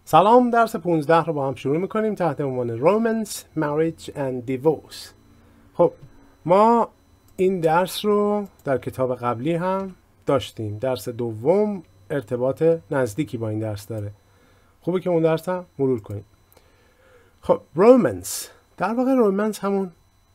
سلام، درس 15 رو با هم شروع میکنیم تحت عنوان Romance, Marriage and Divorce. خب ما این درس رو در کتاب قبلی هم داشتیم. درس دوم ارتباط نزدیکی با این درس داره. خوبه که اون درس هم مرور کنیم. خب رومنس، در واقع رومنس همون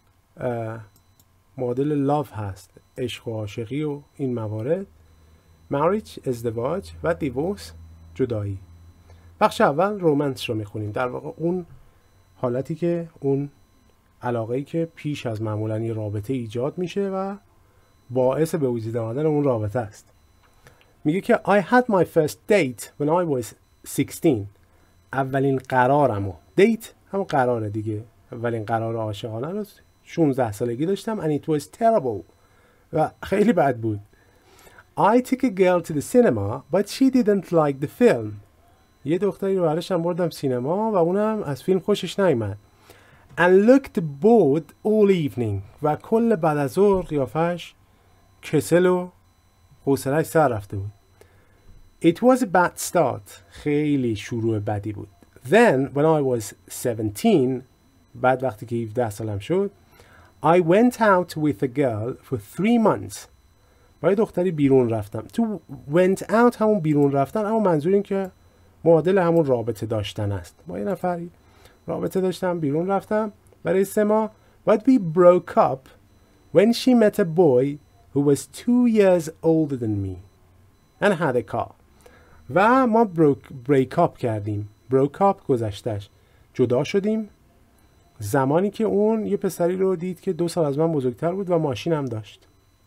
معادل لاف هست، عشق و عاشقی و این موارد. Marriage ازدواج و دیورس جدایی. بخش اول رومنس رو میخونیم، در واقع اون حالتی که اون علاقه‌ای که پیش از معمولاً یه رابطه ایجاد میشه و باعث به وجود آمدن اون رابطه است. میگه که I had my first date when I was 16. اولین قرارمو، دیت همون قراره دیگه، اولین قرار عاشقانه رو 16 سالگی داشتم and it was terrible و خیلی بد بود. I took a girl to the cinema but she didn't like the film. یه دختری رو براشم بردم سینما و اونم از فیلم خوشش نیامد. And looked bored all evening. و کل بعد از ظهر قیافش کسل و حوصله‌اش سر رفته بود. It was a bad start. خیلی شروع بدی بود. Then when I was 17, بعد وقتی که 17 سالم شد, I went out with a girl for 3 months. با یه دختری بیرون رفتم. تو went out همون بیرون رفتن، اما منظور این که معادل همون رابطه داشتن است. با یه نفری رابطه داشتم، بیرون رفتم برای 3 ماه. But we broke up when she met a boy who was 2 years older than me and had a car. و ما break up کردیم. broke up گذشتش، جدا شدیم زمانی که اون یه پسری رو دید که 2 سال از من بزرگتر بود و ماشین هم داشت.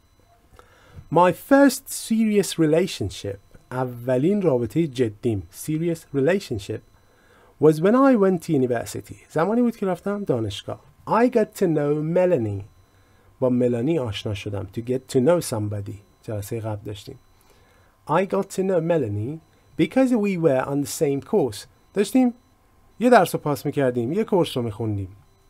My first serious relationship, اولین رابطه جدیم، serious relationship, was when I went to university. زمانی بود که رفتم دانشگاه. I got to know Melanie. با ملانی آشنا شدم. To get to know somebody. جلسه قبل داشتیم. I got to know Melanie because we were on the same course. داشتیم یه درس رو پاس میکردیم، یه کورس رو میخوندیم.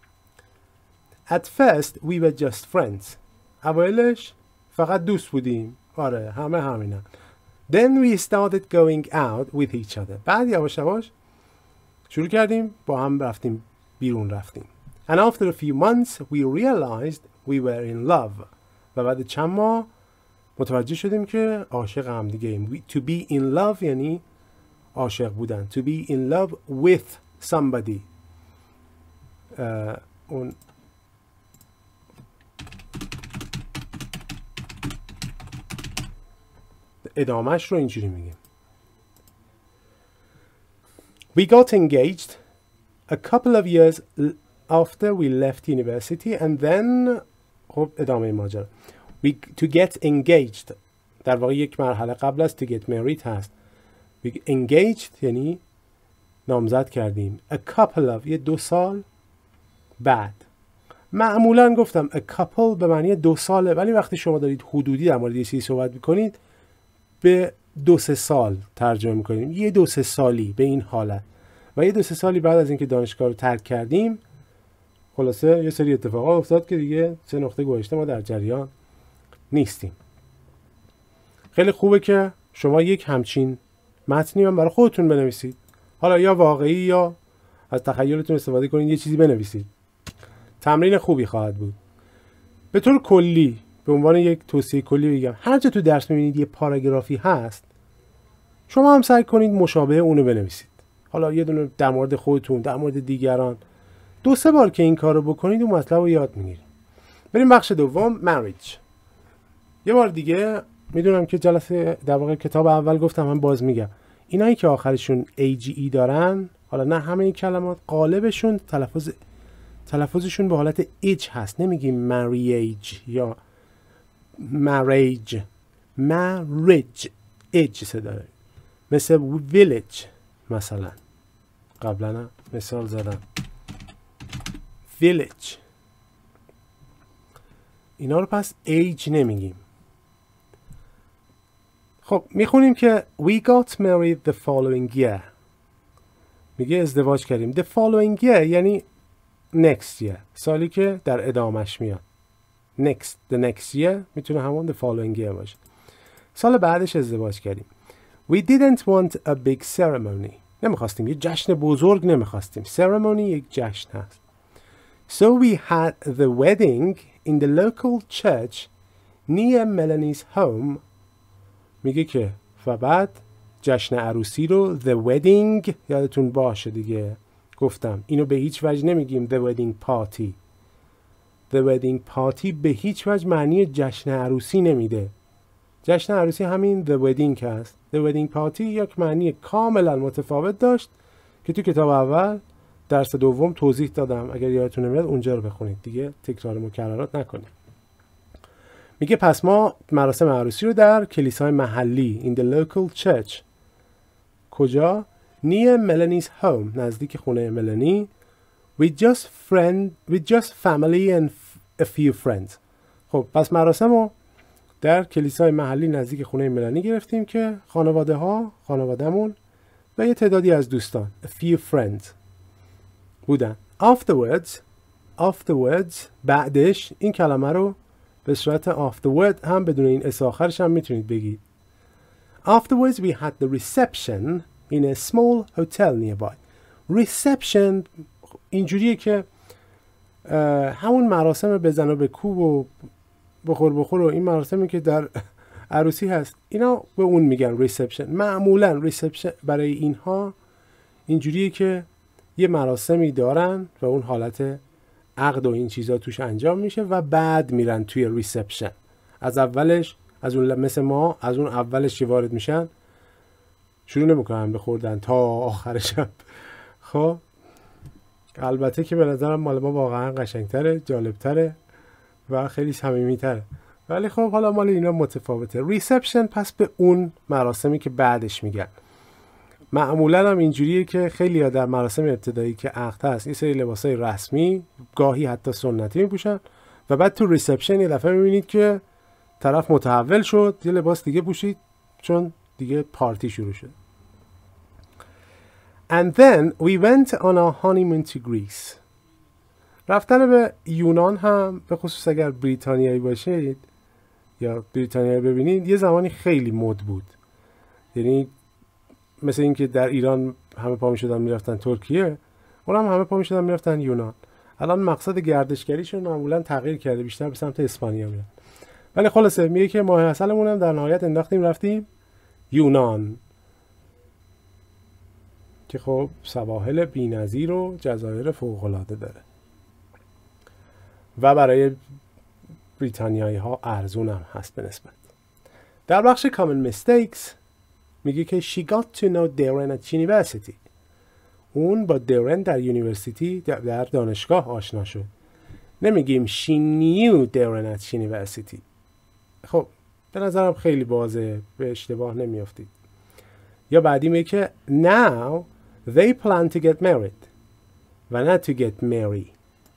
At first we were just friends. اوایلش فقط دوست بودیم. آره همه همینن. Then we started going out with each other. بعد یواش یواش شروع کردیم با هم رفتیم بیرون رفتیم. And after a few months we realized we were in love. و بعد چند ماه متوجه شدیم که عاشق هم دیگه ایم. To be in love یعنی عاشق بودن. To be in love with somebody. اون ادامهش رو اینجوری میگیم. We got engaged a couple of years after we left university and then خب ادامه ماجرا. To get engaged در واقع یک مرحله قبل از to get married هست. We engaged یعنی نامزد کردیم. A couple of یه 2 سال بعد. معمولا گفتم a couple به معنی 2 ساله، ولی وقتی شما دارید حدودی در مورد یه چیزی صحبت میکنید به 2-3 سال ترجمه میکنیم. یه 2-3 سالی به این حالت. و یه 2-3 سالی بعد از اینکه دانشگاه رو ترک کردیم خلاصه یه سری اتفاقات افتاد که دیگه 3 نقطه گذشته ما در جریان نیستیم. خیلی خوبه که شما یک همچین متنی هم برای خودتون بنویسید. حالا یا واقعی یا از تخیلتون استفاده کنید یه چیزی بنویسید. تمرین خوبی خواهد بود. به طور کلی به عنوان یک توصیه کلی بگم، هر جا تو درس می‌بینید یه پاراگرافی هست شما هم سعی کنید مشابه اونو بنویسید. حالا یه دونه در مورد خودتون، در مورد دیگران. 2-3 بار که این کارو بکنید اون مطلب رو یاد میگیرید. بریم بخش دوم، marriage. یه بار دیگه میدونم که جلسه در واقع کتاب اول گفتم، من باز میگم اینایی که آخرشون AGE دارن، حالا نه همه این کلمات، قالبشون تلفظشون به حالت ایج هست. نمیگیم marriage یا marriage ایج صداره. مثل village مثلا قبلا مثال زدم village، اینا رو پس age نمیگیم. خب میخونیم که we got married the following year. میگه ازدواج کردیم. the following year یعنی next year، سالی که در ادامش میاد. the next year میتونه همون the following year باشه. سال بعدش ازدواج کردیم. we didn't want a big ceremony. نمیخواستیم، یه جشن بزرگ نمیخواستیم. ceremony یک جشن هست. So we had the wedding in the local church near Melanie's home. میگه که و بعد جشن عروسی رو the wedding، یادتون باشه دیگه گفتم اینو به هیچ وجه نمیگیم the wedding party. the wedding party به هیچ وجه معنی جشن عروسی نمیده. جشن عروسی همین the wedding هست. the wedding party یک معنی کاملا متفاوت داشت که تو کتاب اول درس دوم توضیح دادم. اگر یادتون نمیاد اونجا رو بخونید دیگه، تکرار مکررات نکنید. میگه پس ما مراسم عروسی رو در کلیسای محلی in the local church. کجا؟ near Melanie's home، نزدیک خونه ملانی. with just family and a few friends. خب پس مراسم رو در کلیسای محلی نزدیک خونه ملانی گرفتیم که خانوادهمون و یه تعدادی از دوستان a few friends بودن. afterwards بعدش، این کلمه رو به صورت afterward هم بدون این اس آخرش هم میتونید بگید. Afterwards we had the reception in a small hotel nearby. reception اینجوریه که همون مراسم بزن و به کوب و بخور و این مراسمی که در عروسی هست اینا به اون میگن reception. معمولا reception برای اینها اینجوریه که یه مراسمی دارن و اون حالت عقد و این چیزا توش انجام میشه و بعد میرن توی ریسپشن. از اولش، از اون مثل ما، از اون اولش که وارد میشن شروع نمیکنن به خوردن تا آخر شب. خب البته که به نظرم مال ما واقعا قشنگتره، جالبتره و خیلی صمیمیتره، ولی خب حالا مال اینا متفاوته. ریسپشن پس به اون مراسمی که بعدش میگن. معمولا هم اینجوریه که خیلی ها در مراسم ابتدایی که عقد هست این سری لباسای رسمی، گاهی حتی سنتی میپوشن و بعد تو ریسپشن یه دفعه میبینید که طرف متحول شد، یه لباس دیگه پوشید چون دیگه پارتی شروع شد. And then we went on our honeymoon to Greece. رفتن به یونان هم به خصوص اگر بریتانیایی باشید یا بریتانیایی ببینید یه زمانی خیلی مد بود. یعنی مثل این که در ایران همه پا می شدن میرفتن ترکیه، اونم همه پا می شدن میرفتن یونان. الان مقصد گردشگریشون معمولا تغییر کرده، بیشتر به سمت اسپانیا میاد. ولی خلاصه میگه که ماه عسلمون هم در نهایت انداختیم رفتیم یونان که خب سواحل بی‌نظیر و جزایر فوق‌العاده داره و برای بریتانیایی ها ارزون هم هست به نسبت. در بخش common mistakes میگه که she got to know Darren at university. اون با درن در یونیورسیتی در دانشگاه آشنا شد. نمیگیم she knew Darren at university. خب به نظرم خیلی بازه، به اشتباه نمیافتید. یا بعدی میگه که now they plan to get married و نه to get married.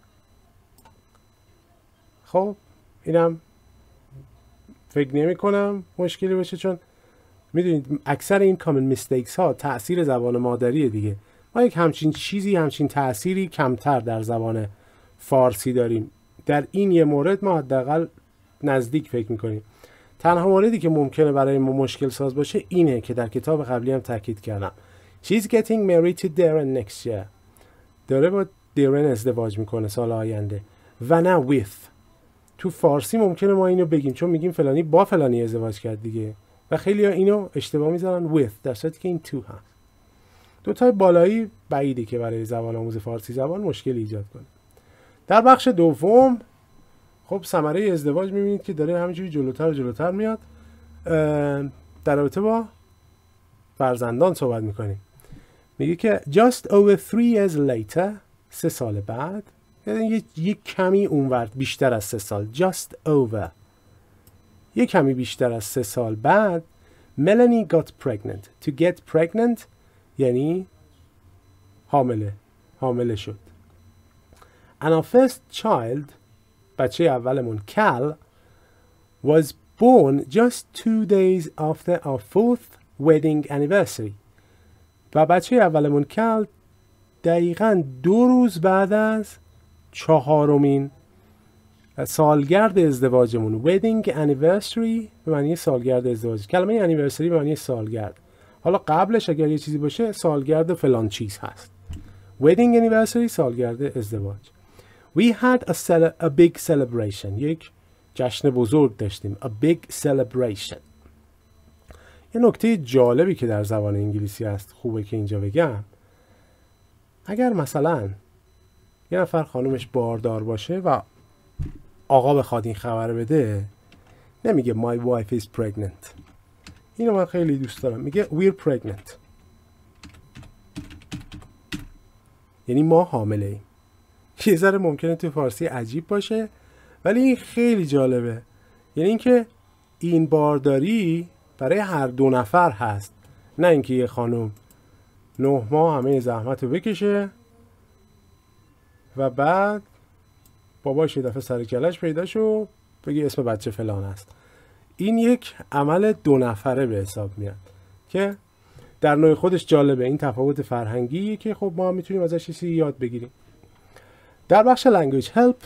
خب اینم فکر نمی کنم مشکلی باشه، چون میدونید اکثر این common mistakes ها تأثیر زبان مادریه دیگه. ما یک همچین چیزی، همچین تأثیری کمتر در زبان فارسی داریم. در این یه مورد ما حداقل نزدیک فکر میکنیم. تنها موردی که ممکنه برای ما مشکل ساز باشه اینه که در کتاب قبلی هم تاکید کردم. She's getting married to Darren next year. داره با درن ازدواج میکنه سال آینده و نه with. تو فارسی ممکنه ما اینو بگیم چون میگیم فلانی با فلانی ازدواج کرد دیگه و خیلی ها اینو اشتباه میذارن with، در صورتی که این to هست. دوتای بالایی بعیده که برای زبان آموز فارسی زبان مشکل ایجاد کنه. در بخش دوم خب ثمره ازدواج میبینید که داره همینجوری جلوتر و جلوتر میاد. در رابطه با فرزندان صحبت میکنیم. میگه که just over 3 years later، 3 سال بعد، یعنی یک کمی اونورد بیشتر از 3 سال، just over، یک کمی بیشتر از 3 سال بعد Melanie got pregnant. To get pregnant یعنی حامله شد. And our first child، بچه اولمون کل، was born just 2 days after our 4th wedding anniversary. و بچه اولمون کل دقیقاً 2 روز بعد از 4مین سالگرد ازدواجمون. wedding anniversary به معنی سالگرد ازدواج. کلمه anniversary به معنی سالگرد. حالا قبلش اگر یه چیزی باشه سالگرد فلان چیز هست. wedding anniversary سالگرد ازدواج. we had a big celebration. یک جشن بزرگ داشتیم. a big celebration. یه نکته جالبی که در زبان انگلیسی هست خوبه که اینجا بگم، اگر مثلا یه نفر خانومش باردار باشه و آقا بخواد این خبر بده، نمیگه my wife is pregnant. اینو من خیلی دوست دارم. میگه we're pregnant. یعنی ما حامله ایم. یه ذره ممکنه تو فارسی عجیب باشه ولی این خیلی جالبه. یعنی اینکه این بارداری برای هر دو نفر هست، نه اینکه یه خانم 9 ماه همه زحمت رو بکشه و بعد باباش یه دفعه سر کلش پیدا شو بگی اسم بچه فلان است. این یک عمل 2 نفره به حساب میاد که در نوع خودش جالبه. این تفاوت فرهنگیه که خب ما میتونیم ازش چیزی یاد بگیریم. در بخش language help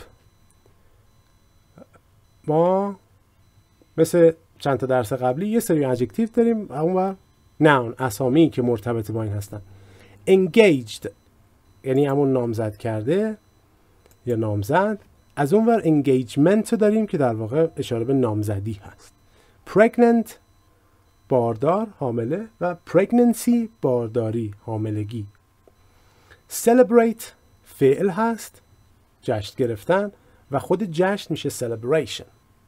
ما مثل چند تا درس قبلی یه سری adjective داریم، اونور noun اسامی که مرتبط با این هستن. engaged یعنی همون نامزد کرده یا نامزد، از اونور engagement داریم که در واقع اشاره به نامزدی هست. pregnant باردار حامله و pregnancy بارداری حاملگی. celebrate فعل هست جشن گرفتن و خود جشن میشه celebration.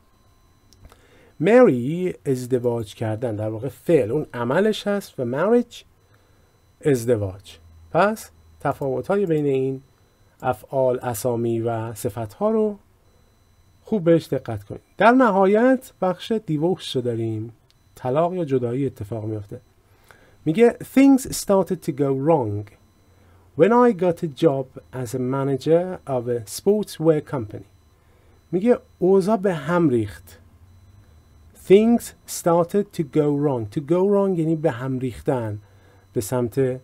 marry ازدواج کردن در واقع فعل اون عملش هست و marriage ازدواج. پس تفاوت‌های بین این افعال اسامی و صفت‌ها رو خوب بهش دقت کنید. در نهایت بخش دیورس رو داریم، طلاق یا جدایی اتفاق میفته. میگه things started to go wrong when I got a job as a manager of a sportswear company. میگه اوضاع به هم ریخت. things started to go wrong. to go wrong یعنی به هم ریختن، به سمت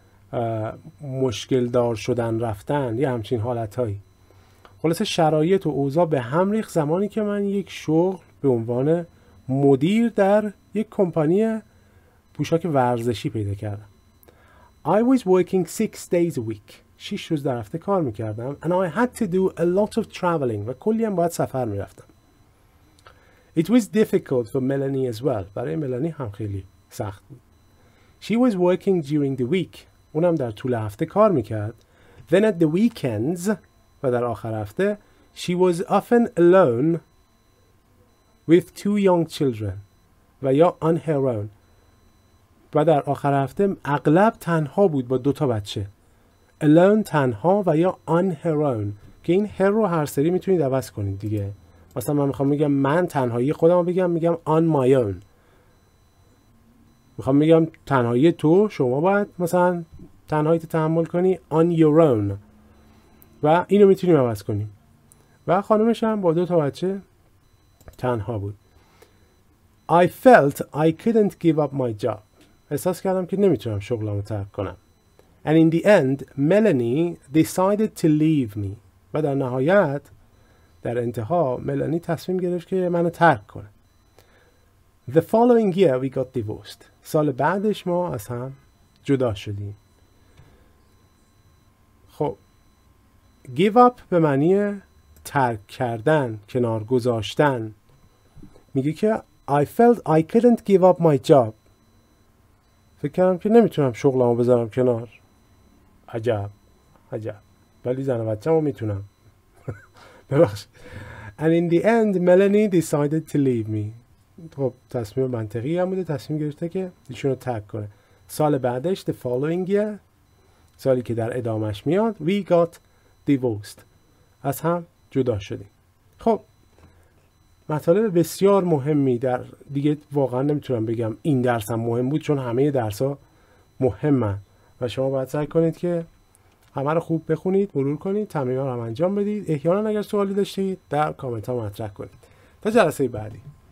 مشکل دار شدن رفتن، یه همچین حالتهایی. خلاصه شرایط و اوضاع به هم ریخت زمانی که من یک شغل به عنوان مدیر در یک کمپانی پوشاک ورزشی پیدا کردم. I was working 6 days a week. 6 روز در هفته کار میکردم. And I had to do a lot of traveling. و کلی هم باید سفر میرفتم. It was difficult for Melanie as well. برای ملانی هم خیلی سخت بود. She was working during the week. اونم در طول هفته کار میکرد. Then at the weekends و در آخر هفته she was often alone with 2 young children و یا on her own. و در آخر هفته اغلب تنها بود با 2 تا بچه. alone تنها و یا on her own که این her رو هر سری میتونید عوض کنید دیگه. مثلا من میخوام بگم من تنهایی خودم رو بگم میگم on my own. میخوام بگم تنهایی تو، شما باید مثلا تنهاییت تحمل کنی on your own و اینو میتونیم عوض کنیم. و خانمش هم با 2 تا بچه تنها بود. I felt I couldn't give up my job. احساس کردم که نمیتونم شغلمو ترک کنم. And in the end, Melanie decided to leave me. و در نهایت در انتها ملانی تصمیم گرفت که منو ترک کنه. The following year we got divorced. سال بعدش ما از هم جدا شدیم. خب give up به معنی ترک کردن، کنار گذاشتن. میگه که I felt I couldn't give up my job. فکر کردم که نمیتونم شغلمو بذارم کنار. عجب ولی زن و بچه‌مو میتونم. ببخش. And in the end Melanie decided to leave me. خب تصمیم منطقی هم بوده، تصمیم گرفته که ایشونو ترک کنه. سال بعدش the following year، سالی که در ادامش میاد we got divorced. از هم جدا شدیم. خب مطالب بسیار مهمی در دیگه واقعا نمیتونم بگم این درس هم مهم بود چون همه درس‌ها مهمن و شما باید سعی کنید که همه رو خوب بخونید، مرور کنید، تمرین‌ها رو هم انجام بدید. احیانا اگر سوالی داشتید در کامنت ها مطرح کنید. تا جلسه بعدی.